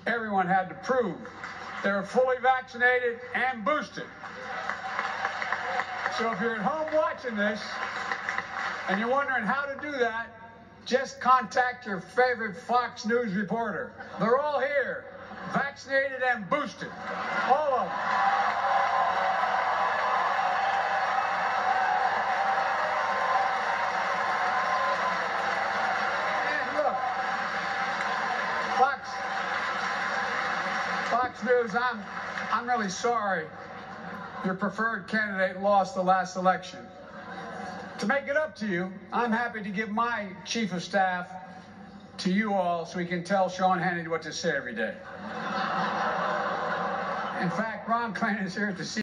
everyone had to prove they were fully vaccinated and boosted. So if you're at home watching this and you're wondering how to do that, just contact your favorite Fox News reporter. They're all here, vaccinated and boosted, all of them. And look, Fox News, I'm really sorry your preferred candidate lost the last election. To make it up to you, I'm happy to give my chief of staff to you all so he can tell Sean Hannity what to say every day. In fact, Ron Klain is here to see